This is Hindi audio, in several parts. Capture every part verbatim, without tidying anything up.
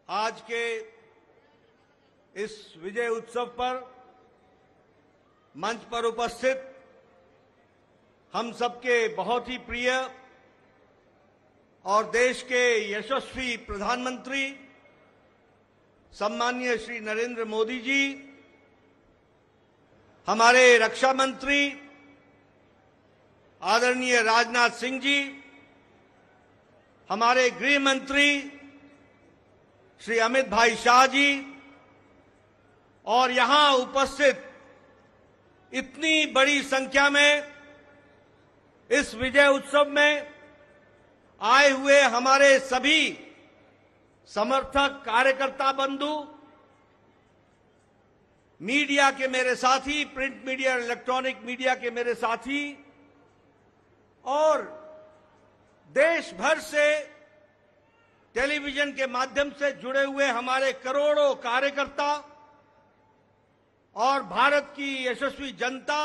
आज के इस विजय उत्सव पर मंच पर उपस्थित हम सबके बहुत ही प्रिय और देश के यशस्वी प्रधानमंत्री सम्माननीय श्री नरेंद्र मोदी जी, हमारे रक्षा मंत्री आदरणीय राजनाथ सिंह जी, हमारे गृह मंत्री श्री अमित भाई शाह जी और यहां उपस्थित इतनी बड़ी संख्या में इस विजय उत्सव में आए हुए हमारे सभी समर्थक कार्यकर्ता बंधु, मीडिया के मेरे साथी, प्रिंट मीडिया और इलेक्ट्रॉनिक मीडिया के मेरे साथी और देश भर से टेलीविजन के माध्यम से जुड़े हुए हमारे करोड़ों कार्यकर्ता और भारत की यशस्वी जनता,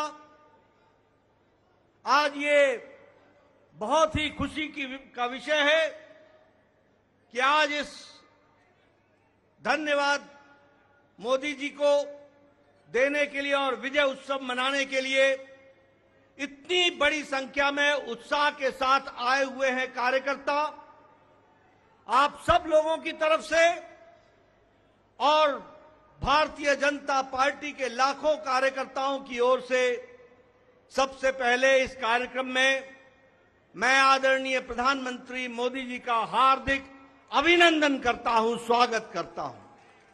आज ये बहुत ही खुशी की का विषय है कि आज इस धन्यवाद मोदी जी को देने के लिए और विजय उत्सव मनाने के लिए इतनी बड़ी संख्या में उत्साह के साथ आए हुए हैं कार्यकर्ता। आप सब लोगों की तरफ से और भारतीय जनता पार्टी के लाखों कार्यकर्ताओं की ओर से सबसे पहले इस कार्यक्रम में मैं आदरणीय प्रधानमंत्री मोदी जी का हार्दिक अभिनंदन करता हूं, स्वागत करता हूं।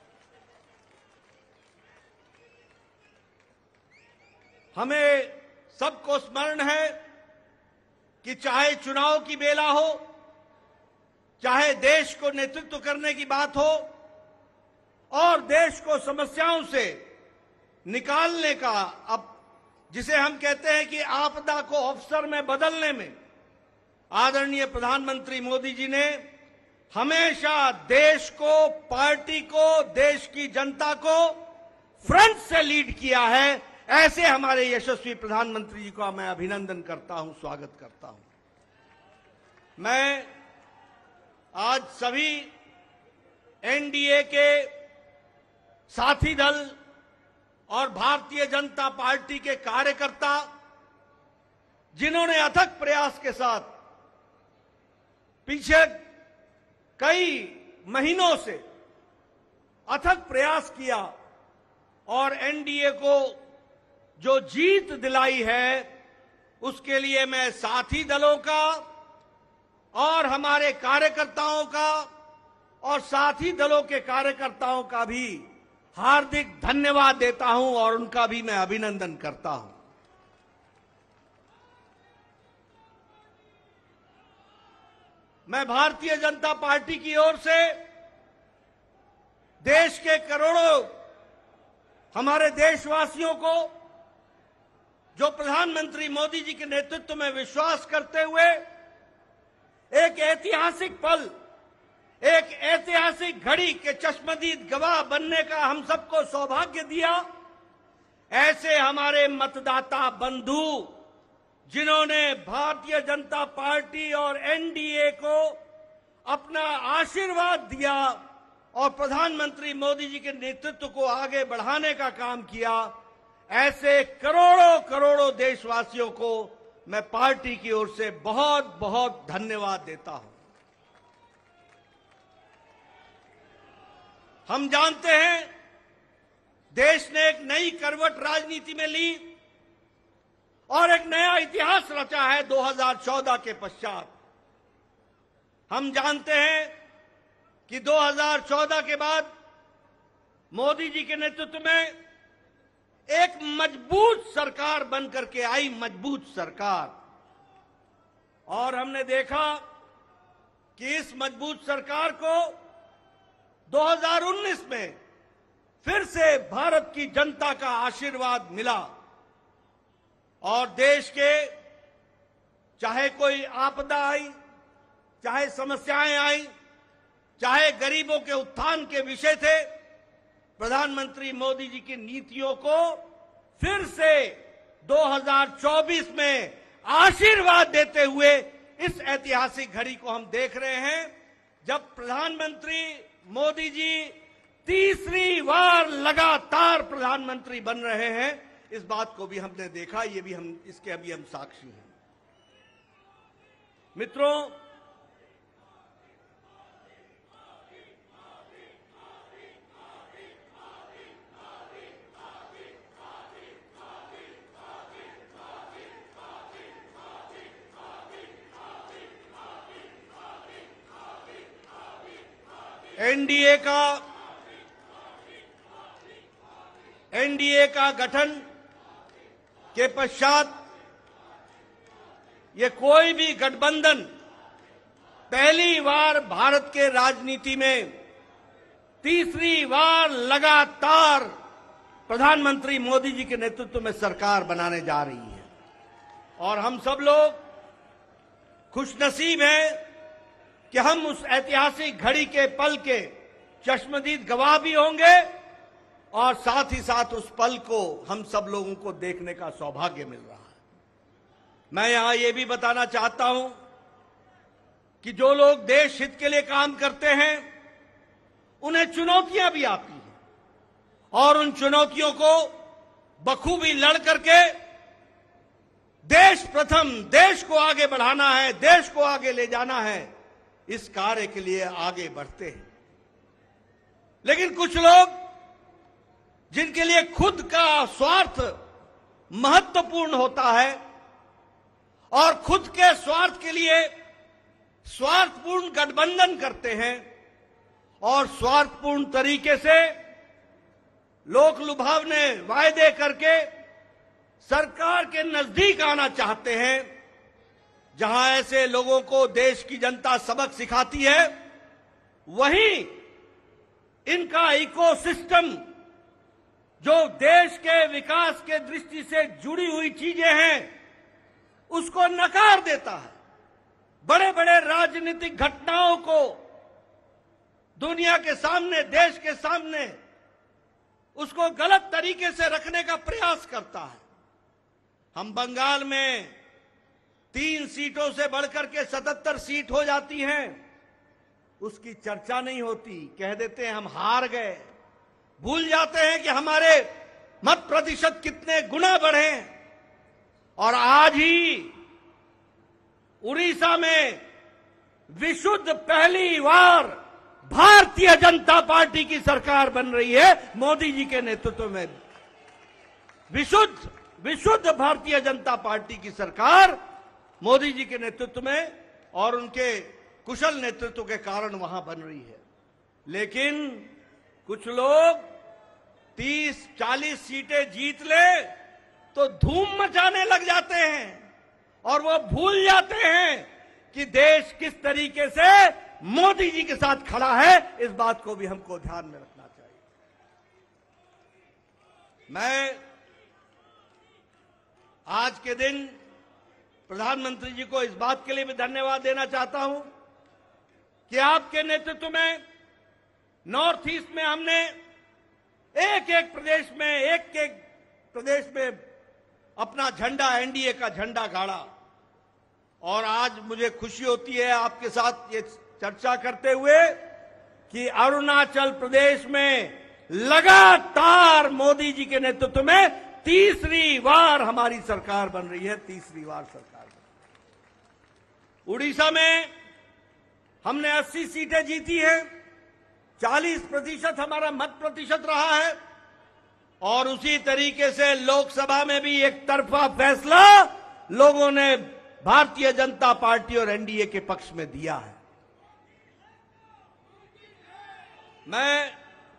हमें सबको स्मरण है कि चाहे चुनाव की बेला हो, चाहे देश को नेतृत्व करने की बात हो और देश को समस्याओं से निकालने का, अब जिसे हम कहते हैं कि आपदा को अवसर में बदलने में आदरणीय प्रधानमंत्री मोदी जी ने हमेशा देश को, पार्टी को, देश की जनता को फ्रंट से लीड किया है। ऐसे हमारे यशस्वी प्रधानमंत्री जी का मैं अभिनंदन करता हूं, स्वागत करता हूं। मैं आज सभी एनडीए के साथी दल और भारतीय जनता पार्टी के कार्यकर्ता, जिन्होंने अथक प्रयास के साथ पीछे कई महीनों से अथक प्रयास किया और एनडीए को जो जीत दिलाई है, उसके लिए मैं साथी दलों का और हमारे कार्यकर्ताओं का और साथी दलों के कार्यकर्ताओं का भी हार्दिक धन्यवाद देता हूं और उनका भी मैं अभिनंदन करता हूं। मैं भारतीय जनता पार्टी की ओर से देश के करोड़ों हमारे देशवासियों को, जो प्रधानमंत्री मोदी जी के नेतृत्व में विश्वास करते हुए एक ऐतिहासिक पल, एक ऐतिहासिक घड़ी के चश्मदीद गवाह बनने का हम सबको सौभाग्य दिया, ऐसे हमारे मतदाता बंधु, जिन्होंने भारतीय जनता पार्टी और एनडीए को अपना आशीर्वाद दिया और प्रधानमंत्री मोदी जी के नेतृत्व को आगे बढ़ाने का काम किया, ऐसे करोड़ों करोड़ों देशवासियों को मैं पार्टी की ओर से बहुत बहुत धन्यवाद देता हूं। हम जानते हैं देश ने एक नई करवट राजनीति में ली और एक नया इतिहास रचा है दो हज़ार चौदह के पश्चात। हम जानते हैं कि दो हज़ार चौदह के बाद मोदी जी के नेतृत्व में एक मजबूत सरकार बनकर के आई, मजबूत सरकार, और हमने देखा कि इस मजबूत सरकार को दो हज़ार उन्नीस में फिर से भारत की जनता का आशीर्वाद मिला और देश के चाहे कोई आपदा आई, चाहे समस्याएं आई, चाहे गरीबों के उत्थान के विषय थे, प्रधानमंत्री मोदी जी की नीतियों को फिर से दो हज़ार चौबीस में आशीर्वाद देते हुए इस ऐतिहासिक घड़ी को हम देख रहे हैं, जब प्रधानमंत्री मोदी जी तीसरी बार लगातार प्रधानमंत्री बन रहे हैं। इस बात को भी हमने देखा, ये भी हम इसके अभी हम साक्षी हैं। मित्रों, एनडीए का एनडीए का गठन के पश्चात ये कोई भी गठबंधन पहली बार भारत के राजनीति में तीसरी बार लगातार प्रधानमंत्री मोदी जी के नेतृत्व में सरकार बनाने जा रही है। और हम सब लोग खुशनसीब हैं कि हम उस ऐतिहासिक घड़ी के पल के चश्मदीद गवाह भी होंगे और साथ ही साथ उस पल को हम सब लोगों को देखने का सौभाग्य मिल रहा है। मैं यहां ये भी बताना चाहता हूं कि जो लोग देश हित के लिए काम करते हैं उन्हें चुनौतियां भी आती हैं और उन चुनौतियों को बखूबी लड़ करके देश प्रथम, देश को आगे बढ़ाना है, देश को आगे ले जाना है, इस कार्य के लिए आगे बढ़ते हैं। लेकिन कुछ लोग जिनके लिए खुद का स्वार्थ महत्वपूर्ण होता है और खुद के स्वार्थ के लिए स्वार्थपूर्ण गठबंधन करते हैं और स्वार्थपूर्ण तरीके से लोक लुभावने वायदे करके सरकार के नजदीक आना चाहते हैं, जहां ऐसे लोगों को देश की जनता सबक सिखाती है, वहीं इनका इकोसिस्टम जो देश के विकास के दृष्टि से जुड़ी हुई चीजें हैं उसको नकार देता है। बड़े बड़े राजनीतिक घटनाओं को दुनिया के सामने, देश के सामने उसको गलत तरीके से रखने का प्रयास करता है। हम बंगाल में तीन सीटों से बढ़कर के सतहत्तर सीट हो जाती हैं, उसकी चर्चा नहीं होती, कह देते हैं हम हार गए, भूल जाते हैं कि हमारे मत प्रतिशत कितने गुना बढ़े। और आज ही उड़ीसा में विशुद्ध पहली बार भारतीय जनता पार्टी की सरकार बन रही है मोदी जी के नेतृत्व में। विशुद्ध विशुद्ध भारतीय जनता पार्टी की सरकार मोदी जी के नेतृत्व में और उनके कुशल नेतृत्व के कारण वहां बन रही है। लेकिन कुछ लोग तीस चालीस सीटें जीत ले तो धूम मचाने लग जाते हैं और वो भूल जाते हैं कि देश किस तरीके से मोदी जी के साथ खड़ा है। इस बात को भी हमको ध्यान में रखना चाहिए। मैं आज के दिन प्रधानमंत्री जी को इस बात के लिए भी धन्यवाद देना चाहता हूं कि आपके नेतृत्व में नॉर्थ ईस्ट में हमने एक एक प्रदेश में एक एक प्रदेश में अपना झंडा, एनडीए का झंडा गाड़ा। और आज मुझे खुशी होती है आपके साथ ये चर्चा करते हुए कि अरुणाचल प्रदेश में लगातार मोदी जी के नेतृत्व में तीसरी बार हमारी सरकार बन रही है, तीसरी बार सरकार बन रही है। उड़ीसा में हमने अस्सी सीटें जीती हैं, चालीस प्रतिशत हमारा मत प्रतिशत रहा है और उसी तरीके से लोकसभा में भी एक तरफा फैसला लोगों ने भारतीय जनता पार्टी और एनडीए के पक्ष में दिया है। मैं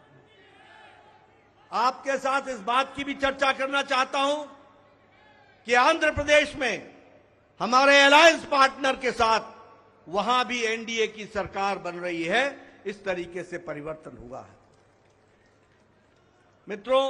आपके साथ इस बात की भी चर्चा करना चाहता हूं कि आंध्र प्रदेश में हमारे अलायंस पार्टनर के साथ वहां भी एनडीए की सरकार बन रही है। इस तरीके से परिवर्तन हुआ है। मित्रों,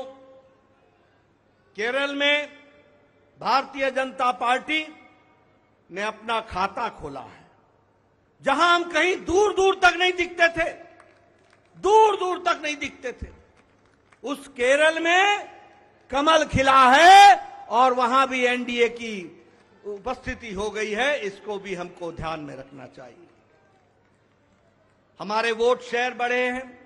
केरल में भारतीय जनता पार्टी ने अपना खाता खोला है, जहां हम कहीं दूर दूर तक नहीं दिखते थे, दूर दूर तक नहीं दिखते थे, उस केरल में कमल खिला है और वहां भी एनडीए की उपस्थिति हो गई है। इसको भी हमको ध्यान में रखना चाहिए। हमारे वोट शेयर बढ़े हैं,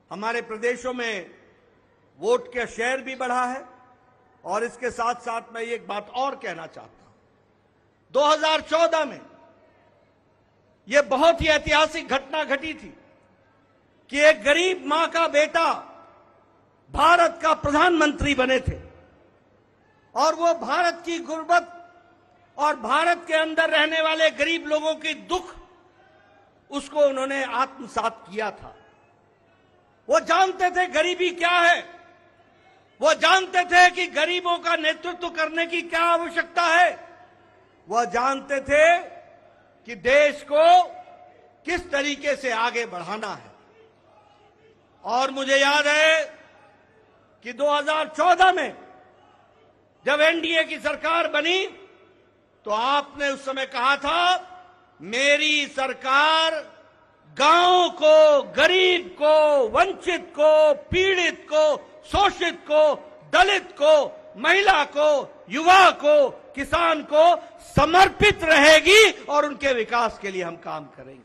हमारे प्रदेशों में वोट का शेयर भी बढ़ा है। और इसके साथ साथ मैं एक बात और कहना चाहता हूं, दो हज़ार चौदह में यह बहुत ही ऐतिहासिक घटना घटी थी कि एक गरीब मां का बेटा भारत का प्रधानमंत्री बने थे और वो भारत की गुर्बत और भारत के अंदर रहने वाले गरीब लोगों की दुख उसको उन्होंने आत्मसात किया था। वो जानते थे गरीबी क्या है, वो जानते थे कि गरीबों का नेतृत्व करने की क्या आवश्यकता है, वह जानते थे कि देश को किस तरीके से आगे बढ़ाना है। और मुझे याद है कि दो हज़ार चौदह में जब एनडीए की सरकार बनी तो आपने उस समय कहा था, मेरी सरकार गांव को, गरीब को, वंचित को, पीड़ित को, शोषित को, दलित को, महिला को, युवा को, किसान को समर्पित रहेगी और उनके विकास के लिए हम काम करेंगे।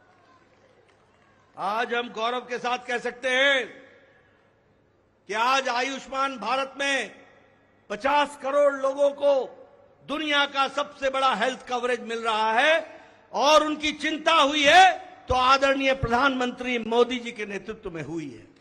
आज हम गौरव के साथ कह सकते हैं कि आज आयुष्मान भारत में पचास करोड़ लोगों को दुनिया का सबसे बड़ा हेल्थ कवरेज मिल रहा है और उनकी चिंता हुई है तो आदरणीय प्रधानमंत्री मोदी जी के नेतृत्व में हुई है।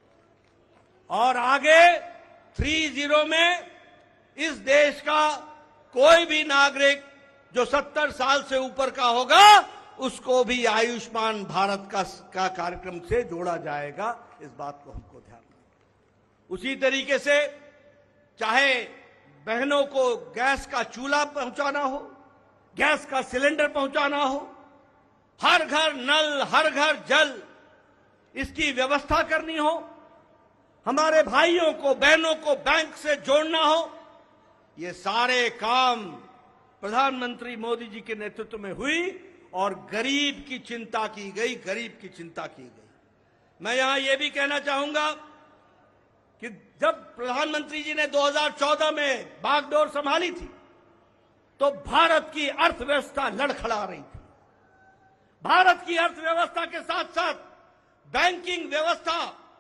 और आगे थ्री जीरो में इस देश का कोई भी नागरिक जो सत्तर साल से ऊपर का होगा उसको भी आयुष्मान भारत का, का कार्यक्रम से जोड़ा जाएगा। इस बात को हमको ध्यान रखना। उसी तरीके से चाहे बहनों को गैस का चूल्हा पहुंचाना हो, गैस का सिलेंडर पहुंचाना हो, हर घर नल, हर घर जल, इसकी व्यवस्था करनी हो, हमारे भाइयों को, बहनों को बैंक से जोड़ना हो, ये सारे काम प्रधानमंत्री मोदी जी के नेतृत्व में हुई और गरीब की चिंता की गई, गरीब की चिंता की गई। मैं यहां यह भी कहना चाहूंगा कि जब प्रधानमंत्री जी ने दो हज़ार चौदह में बागडोर संभाली थी तो भारत की अर्थव्यवस्था लड़खड़ा रही थी। भारत की अर्थव्यवस्था के साथ साथ बैंकिंग व्यवस्था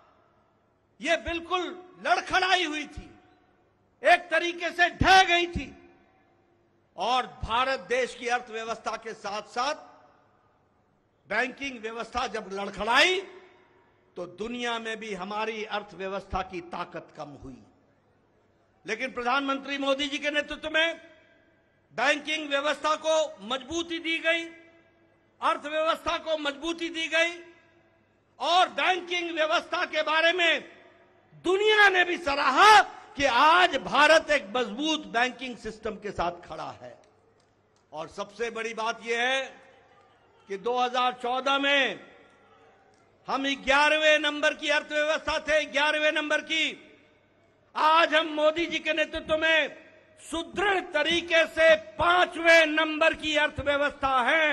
ये बिल्कुल लड़खड़ाई हुई थी, एक तरीके से ढह गई थी। और भारत देश की अर्थव्यवस्था के साथ साथ बैंकिंग व्यवस्था जब लड़खड़ाई तो दुनिया में भी हमारी अर्थव्यवस्था की ताकत कम हुई। लेकिन प्रधानमंत्री मोदी जी के नेतृत्व में बैंकिंग व्यवस्था को मजबूती दी गई, अर्थव्यवस्था को मजबूती दी गई और बैंकिंग व्यवस्था के बारे में दुनिया ने भी सराहा कि आज भारत एक मजबूत बैंकिंग सिस्टम के साथ खड़ा है। और सबसे बड़ी बात यह है कि दो हज़ार चौदह में हम ग्यारहवें नंबर की अर्थव्यवस्था थे, ग्यारहवें नंबर की। आज हम मोदी जी के नेतृत्व में सुदृढ़ तरीके से पांचवें नंबर की अर्थव्यवस्था है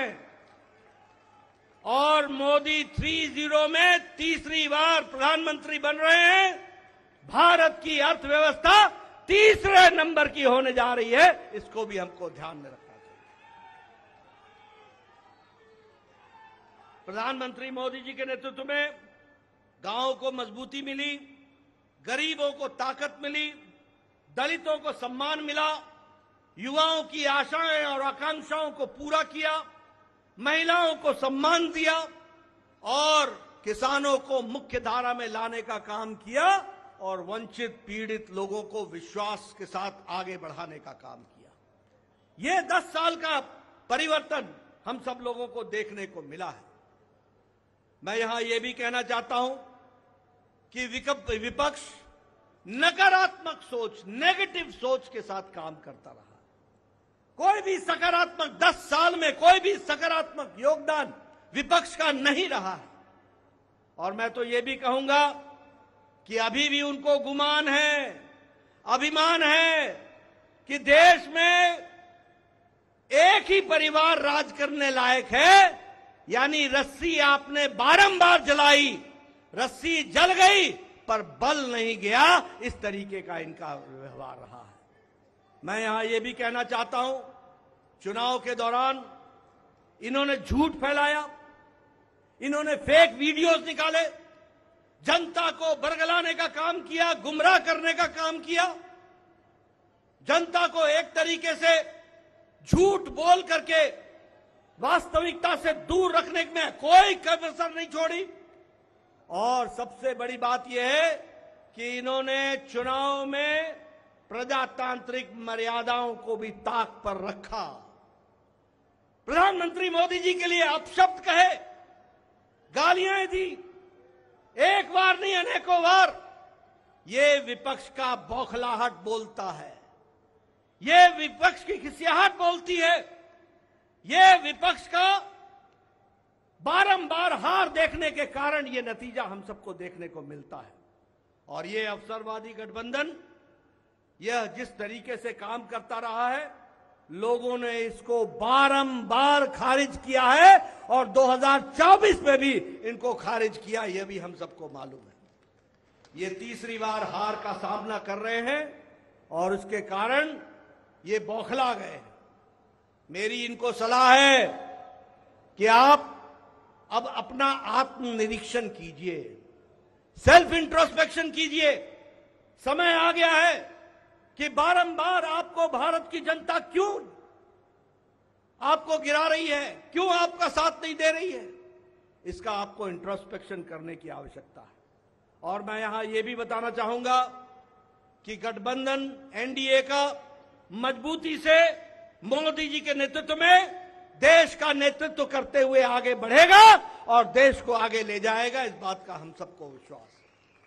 और मोदी थ्री जीरो में तीसरी बार प्रधानमंत्री बन रहे हैं। भारत की अर्थव्यवस्था तीसरे नंबर की होने जा रही है, इसको भी हमको ध्यान में रखना चाहिए। प्रधानमंत्री मोदी जी के नेतृत्व में गांवों को मजबूती मिली, गरीबों को ताकत मिली, दलितों को सम्मान मिला, युवाओं की आशाएं और आकांक्षाओं को पूरा किया, महिलाओं को सम्मान दिया और किसानों को मुख्य धारा में लाने का काम किया और वंचित पीड़ित लोगों को विश्वास के साथ आगे बढ़ाने का काम किया। यह दस साल का परिवर्तन हम सब लोगों को देखने को मिला है। मैं यहां यह भी कहना चाहता हूं कि विपक्ष नकारात्मक सोच, नेगेटिव सोच के साथ काम करता रहा। कोई भी सकारात्मक, दस साल में कोई भी सकारात्मक योगदान विपक्ष का नहीं रहा है। और मैं तो यह भी कहूंगा कि अभी भी उनको गुमान है, अभिमान है कि देश में एक ही परिवार राज करने लायक है, यानी रस्सी आपने बारंबार जलाई, रस्सी जल गई पर बल नहीं गया, इस तरीके का इनका व्यवहार रहा है। मैं यहां यह भी कहना चाहता हूं, चुनाव के दौरान इन्होंने झूठ फैलाया, इन्होंने फेक वीडियोस निकाले जनता को बरगलाने का काम किया, गुमराह करने का काम किया, जनता को एक तरीके से झूठ बोल करके वास्तविकता से दूर रखने में कोई कसर नहीं छोड़ी। और सबसे बड़ी बात यह है कि इन्होंने चुनाव में प्रजातांत्रिक मर्यादाओं को भी ताक पर रखा। प्रधानमंत्री मोदी जी के लिए अपशब्द कहे, गालियां दी, एक बार नहीं अनेकों बार। ये विपक्ष का बौखलाहट बोलता है, ये विपक्ष की खिसियाहट बोलती है, ये विपक्ष का बारंबार हार देखने के कारण ये नतीजा हम सबको देखने को मिलता है। और ये अवसरवादी गठबंधन यह जिस तरीके से काम करता रहा है, लोगों ने इसको बारंबार खारिज किया है और दो हज़ार चौबीस में भी इनको खारिज किया, यह भी हम सबको मालूम है। ये तीसरी बार हार का सामना कर रहे हैं और उसके कारण ये बौखला गए हैं। मेरी इनको सलाह है कि आप अब अपना आत्मनिरीक्षण कीजिए, सेल्फ इंट्रोस्पेक्शन कीजिए। समय आ गया है कि बारंबार आपको भारत की जनता क्यों आपको गिरा रही है, क्यों आपका साथ नहीं दे रही है, इसका आपको इंट्रोस्पेक्शन करने की आवश्यकता है। और मैं यहां यह भी बताना चाहूंगा कि गठबंधन एनडीए का मजबूती से मोदी जी के नेतृत्व में देश का नेतृत्व करते हुए आगे बढ़ेगा और देश को आगे ले जाएगा, इस बात का हम सबको विश्वास है।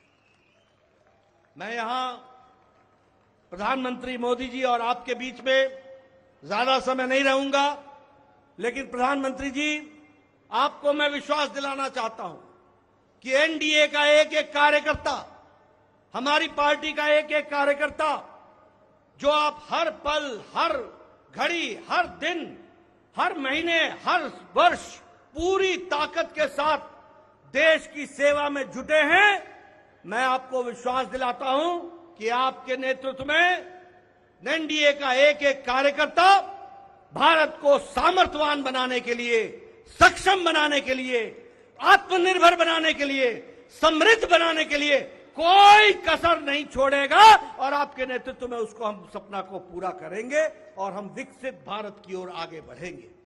मैं यहां प्रधानमंत्री मोदी जी और आपके बीच में ज्यादा समय नहीं रहूंगा, लेकिन प्रधानमंत्री जी आपको मैं विश्वास दिलाना चाहता हूं कि एनडीए का एक एक कार्यकर्ता, हमारी पार्टी का एक एक कार्यकर्ता, जो आप हर पल, हर घड़ी, हर दिन, हर महीने, हर वर्ष पूरी ताकत के साथ देश की सेवा में जुटे हैं, मैं आपको विश्वास दिलाता हूं कि आपके नेतृत्व में एनडीए का एक एक कार्यकर्ता भारत को सामर्थ्यवान बनाने के लिए, सक्षम बनाने के लिए, आत्मनिर्भर बनाने के लिए, समृद्ध बनाने के लिए कोई कसर नहीं छोड़ेगा। और आपके नेतृत्व में उसको हम सपना को पूरा करेंगे और हम विकसित भारत की ओर आगे बढ़ेंगे।